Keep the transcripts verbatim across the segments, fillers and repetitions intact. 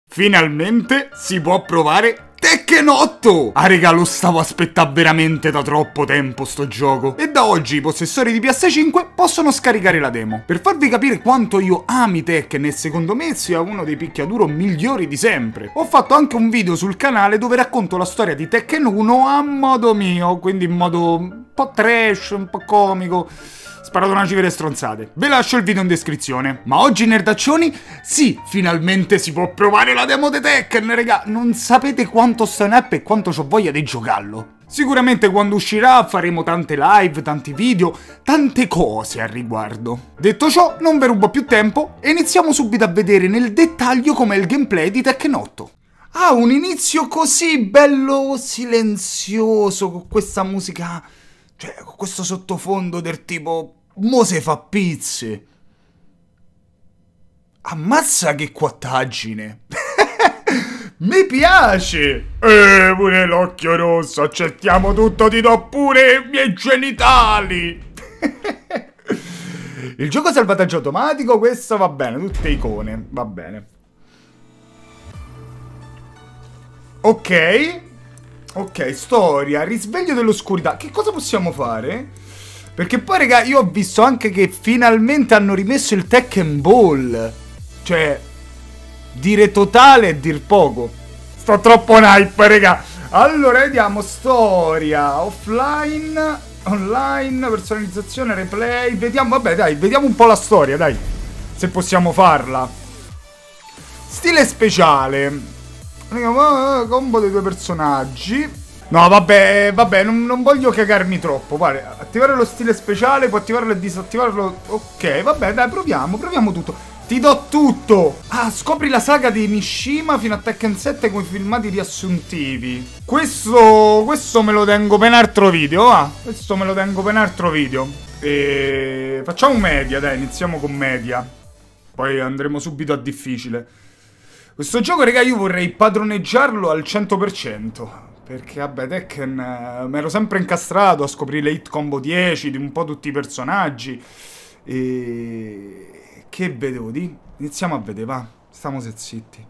Finalmente si può provare Tekken otto! Ah regà, lo stavo aspettando veramente da troppo tempo sto gioco. E da oggi i possessori di P S cinque possono scaricare la demo. Per farvi capire quanto io ami Tekken e secondo me sia uno dei picchiaduro migliori di sempre, ho fatto anche un video sul canale dove racconto la storia di Tekken uno a modo mio, quindi in modo un po' trash, un po' comico. Sparato una cifre stronzate. Ve lascio il video in descrizione. Ma oggi, nerdaccioni, sì, finalmente si può provare la demo di Tekken, raga. Non sapete quanto sta in app e quanto ho voglia di giocarlo. Sicuramente quando uscirà faremo tante live, tanti video, tante cose al riguardo. Detto ciò, non vi rubo più tempo e iniziamo subito a vedere nel dettaglio com'è il gameplay di Tekken otto. Ha un inizio così bello silenzioso, con questa musica, cioè con questo sottofondo del tipo mo se fa pizze. Ammazza che quattagine. Mi piace. Eh, pure l'occhio rosso. Accettiamo tutto, ti do pure i miei genitali. Il gioco è salvataggio automatico. Questo va bene, tutte icone. Va bene. Ok. Ok, storia, risveglio dell'oscurità. Che cosa possiamo fare? Perché poi, raga, io ho visto anche che finalmente hanno rimesso il Tekken Ball. Cioè, dire totale e dir poco. Sto troppo hype, raga. Allora, vediamo storia, offline, online, personalizzazione, replay. Vediamo, vabbè, dai, vediamo un po' la storia, dai. Se possiamo farla. Stile speciale. Combo dei due personaggi. No, vabbè, vabbè, non, non voglio cagarmi troppo. Guarda, attivare lo stile speciale, può attivarlo e disattivarlo. Ok, vabbè, dai, proviamo, proviamo tutto. Ti do tutto. Ah, scopri la saga di Mishima fino a Tekken sette con i filmati riassuntivi. Questo, questo me lo tengo per un altro video, ah. Questo me lo tengo per un altro video. E facciamo media, dai, iniziamo con media. Poi andremo subito a difficile. Questo gioco, raga, io vorrei padroneggiarlo al cento per cento. Perché, vabbè, Tekken eh, mi ero sempre incastrato a scoprire le hit combo dieci di un po' tutti i personaggi. E... che vedevo di? Iniziamo a vedere, va. Stiamo zitti.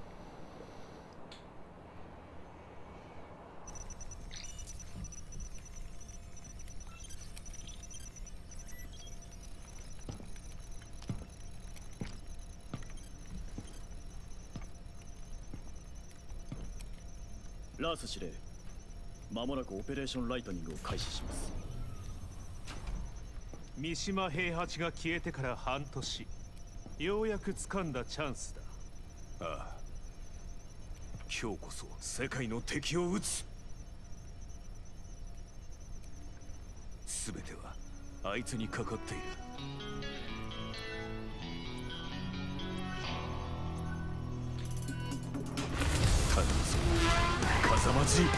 Last 司令、間もなくオペレーションライトニングを開始します。 三島平八が消えてから半年、ようやく掴んだチャンスだ。ああ、今日こそ世界の敵を撃つ。全てはあいつにかかっている。頼むぞ、風間じ。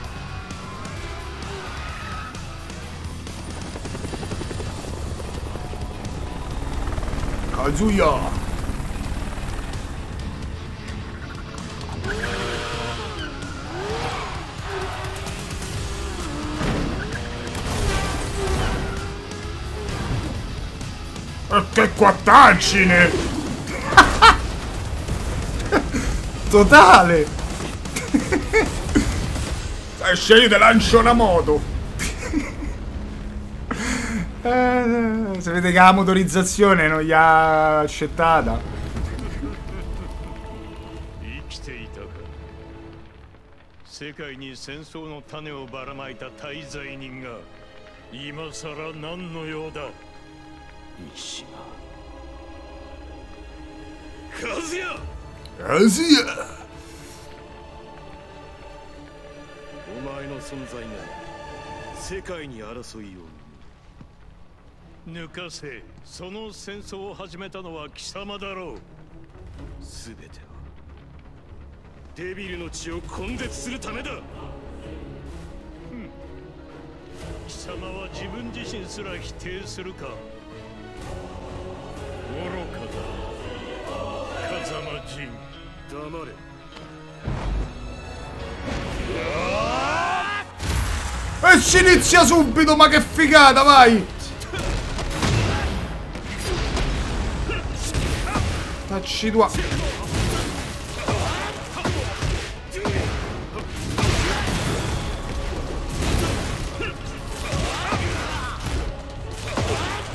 カズヤ。Che quattagine! Totale! Eh, scegli te lancio una moto! eh, se vede che la motorizzazione non gli ha accettata. 世界に戦争の種をばらまいた大罪人が今さら何の用だ。三島和也。 和也。 お前の存在が世界に争いを抜かせ。その戦争を始めたのは貴様だろう。全てはデビルの血を根絶するためだ。貴様は自分自身すら否定するか。愚かだ。風間陣、黙れ。 E si inizia subito, ma che figata, vai! Tacci tua.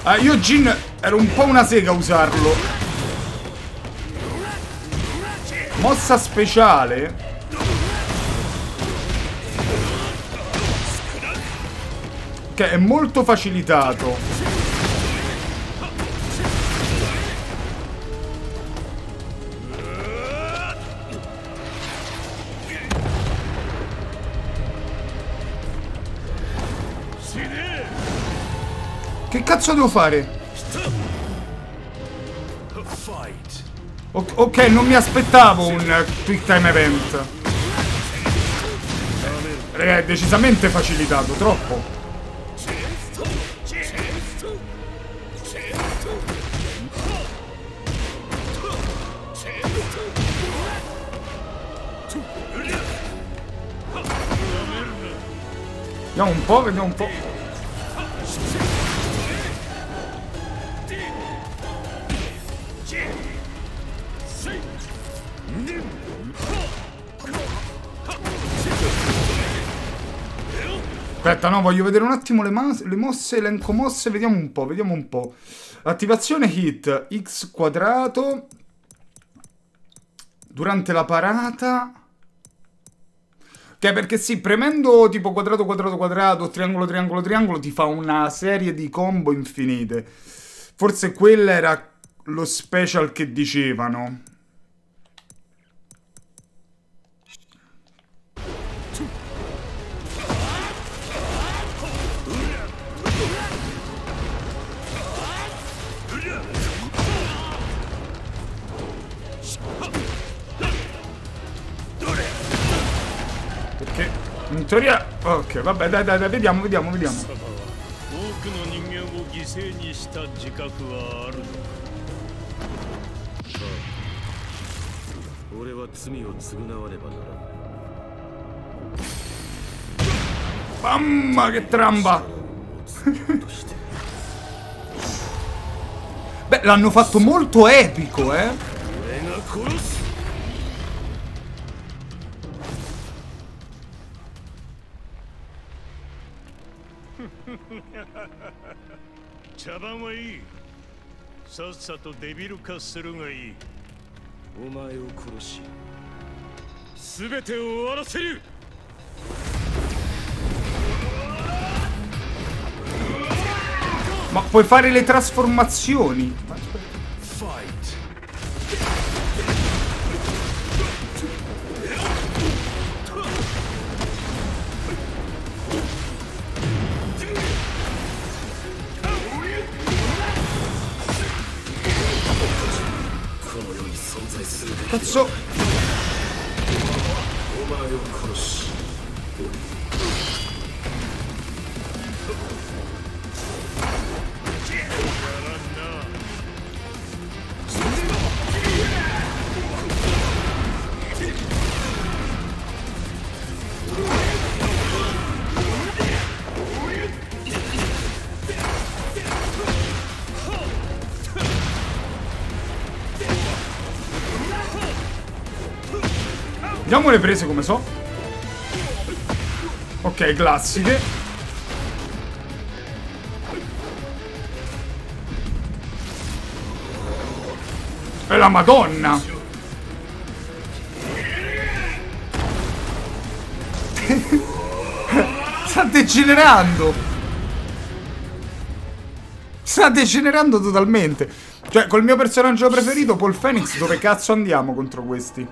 Ah, io Jin ero un po' una sega a usarlo. Mossa speciale. Che è molto facilitato. Che cazzo devo fare? O ok, non mi aspettavo un quick time event. È decisamente facilitato, troppo. Vediamo un po', vediamo un po'. Aspetta, no, voglio vedere un attimo le, le mosse, elenco mosse, vediamo un po', vediamo un po'. Attivazione hit, X quadrato. Durante la parata. Ok, perché sì, premendo tipo quadrato, quadrato, quadrato, triangolo, triangolo, triangolo, ti fa una serie di combo infinite. Forse quello era lo special che dicevano. Perché in teoria... Ok, vabbè, dai, dai, dai, vediamo, vediamo, vediamo. Mamma che tramba! Beh, l'hanno fatto molto epico, eh? Ma puoi fare le trasformazioni. Cazzo. Vediamo le prese come so. Ok, classiche. E la Madonna. Sta degenerando. Sta degenerando totalmente. Cioè, col mio personaggio preferito, Paul Phoenix, dove cazzo andiamo contro questi?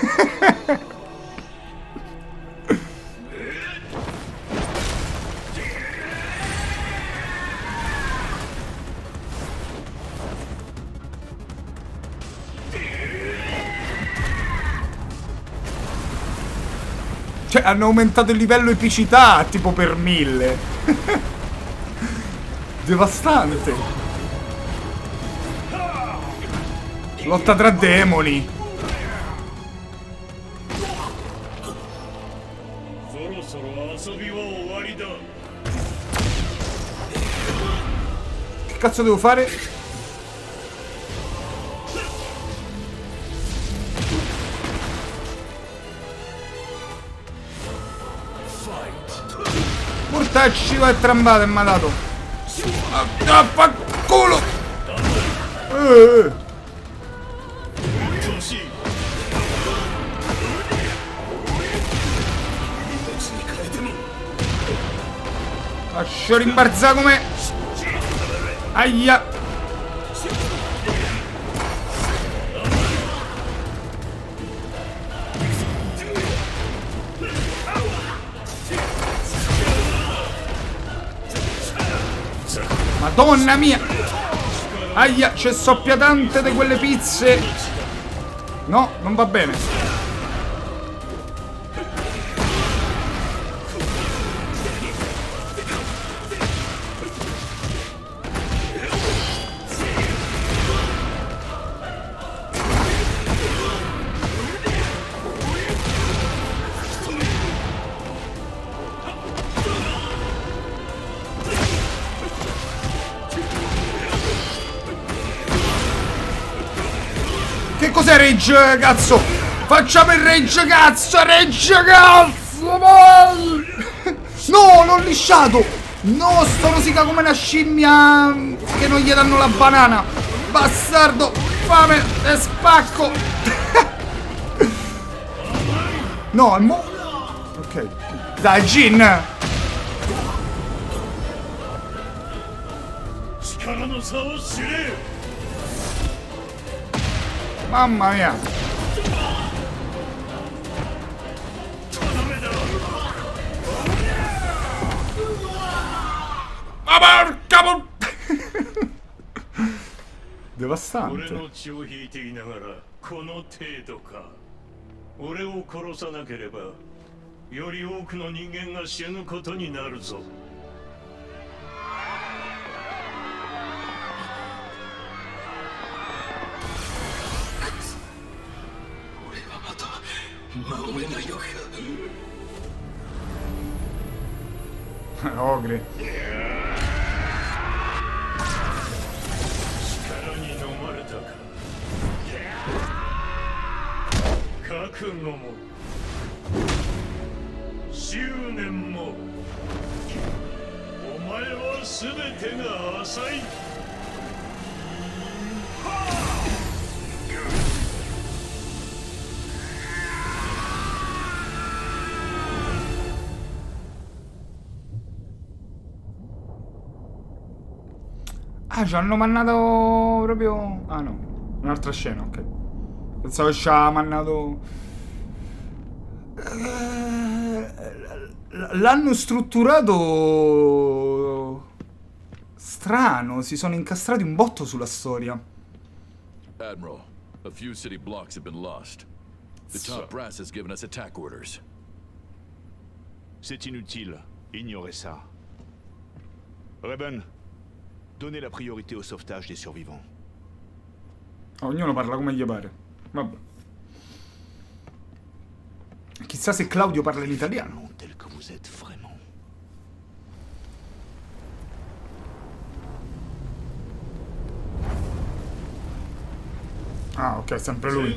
Cioè, hanno aumentato il livello epicità, tipo per mille. Devastante. Lotta tra demoni. Che cazzo devo fare? Mortacci, vai trambata e mi ha dato. Ah, ah, culo! Eh. Lascio rimbarzare come... Aia! Madonna mia! Aia, c'è soppia tante di quelle pizze! No, non va bene. Che cos'è rage, cazzo? Facciamo il rage, cazzo! Rage, cazzo! No, l'ho lisciato! No, sto rosica come una scimmia che non gli danno la banana! Bastardo! Fame e spacco! No, mo... Ok. Dai, Jin! Mamma mia! Ma porca pu... Devastante. Ogri. Ah, ci hanno mannato proprio... Ah no, un'altra scena, ok. Pensavo ci ha mannato... L'hanno strutturato... strano, si sono incastrati un botto sulla storia. Admiral, a few city blocks have been lost. The top brass has given us attack orders. C'est inutile, ignorez ça. Reben, donnez la priorité au sauvetage des survivants. Ognuno parla come gli pare. Vabbè. Chissà se Claudio parla in italiano. Tel que vous êtes vraiment. Ah, ok, sempre lui.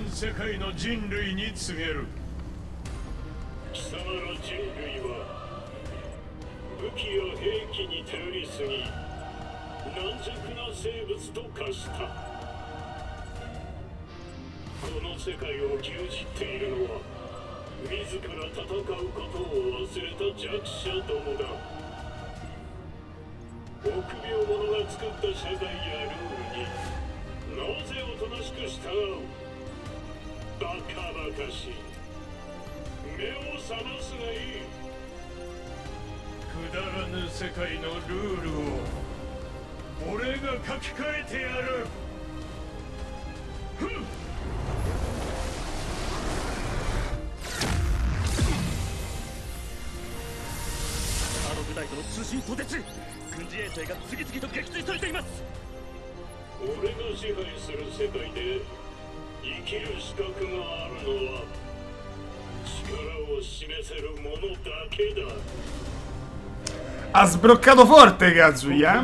Ha sbroccato forte Kazuya.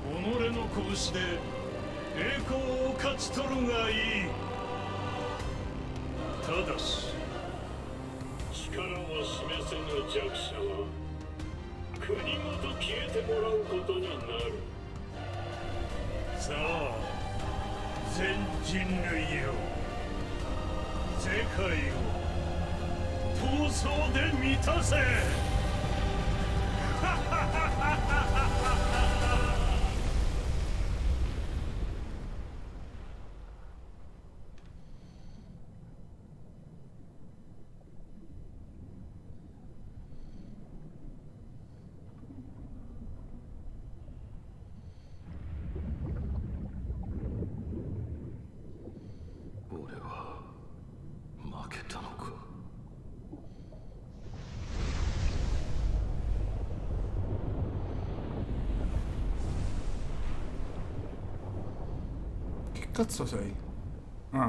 己の拳で栄光を勝ち取るがいい。ただし力を示せぬ弱者は国ごと消えてもらうことになる。さあ全人類よ、世界を闘争で満たせ。 俺は負けたのか。 Che cazzo sei? Ah.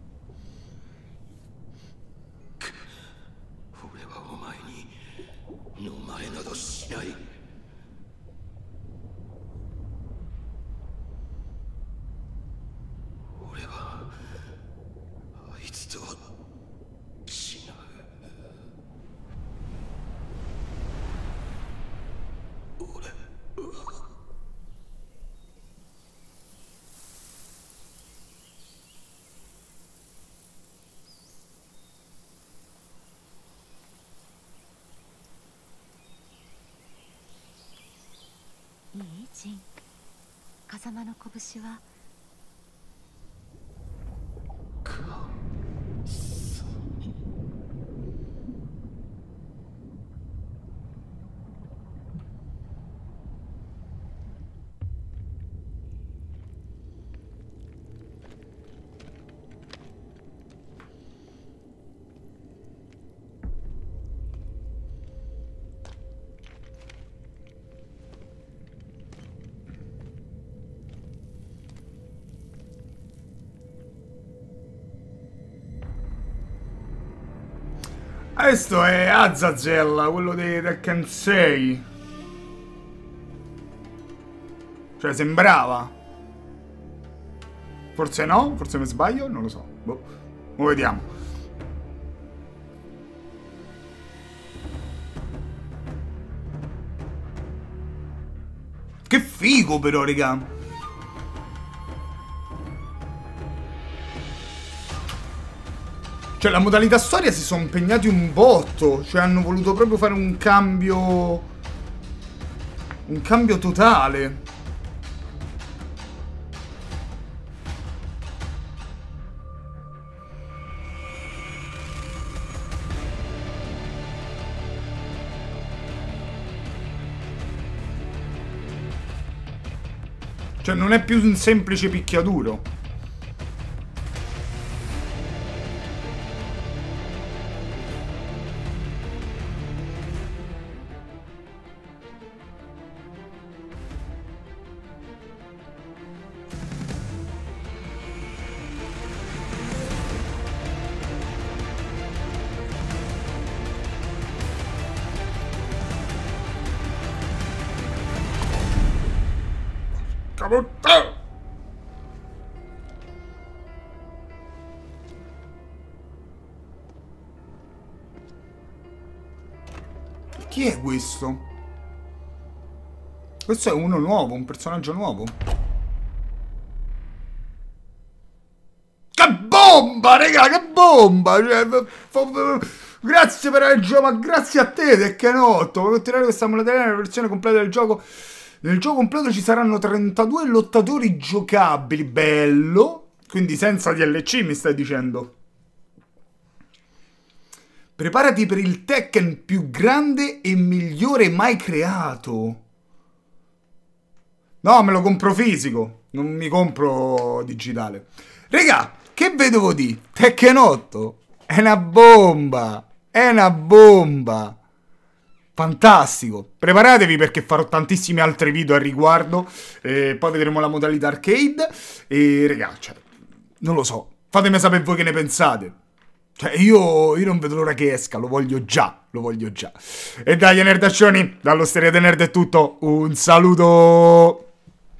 俺はお前に飲まれなどしない。俺はあいつとは違う。俺はいいジン、風間の拳は Questo è Azazel, quello dei Tekken sei. Cioè, sembrava. Forse no? Forse mi sbaglio? Non lo so. Boh. Lo vediamo. Che figo però, raga. Cioè, la modalità storia si sono impegnati un botto. Cioè, hanno voluto proprio fare un cambio... Un cambio totale. Cioè, non è più un semplice picchiaduro. Chi è questo? Questo è uno nuovo, un personaggio nuovo. Che bomba, raga, che bomba! Cioè, grazie per il gioco, ma grazie a te, Tekken otto. Per continuare questa modalità nella versione completa del gioco. Nel gioco completo ci saranno trentadue lottatori giocabili. Bello. Quindi senza D L C, mi stai dicendo? Preparati per il Tekken più grande e migliore mai creato. No, me lo compro fisico. Non mi compro digitale. Regà, che vedevo di Tekken otto? È una bomba. È una bomba. Fantastico. Preparatevi perché farò tantissimi altri video al riguardo. E poi vedremo la modalità arcade. E regà, cioè, non lo so. Fatemi sapere voi che ne pensate. Cioè, io, io non vedo l'ora che esca, lo voglio già, lo voglio già. E dai, nerdaccioni, dallo Steria de Nerd è tutto, un saluto!